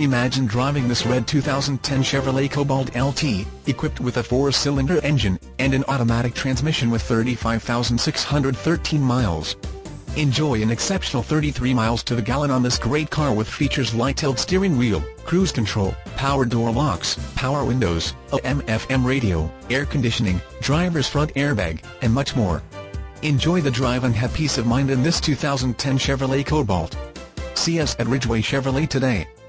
Imagine driving this red 2010 Chevrolet Cobalt LT, equipped with a 4-cylinder engine, and an automatic transmission with 35,613 miles. Enjoy an exceptional 33 miles to the gallon on this great car with features light-tilt steering wheel, cruise control, power door locks, power windows, AM/FM radio, air conditioning, driver's front airbag, and much more. Enjoy the drive and have peace of mind in this 2010 Chevrolet Cobalt. See us at Ridgeway Chevrolet today.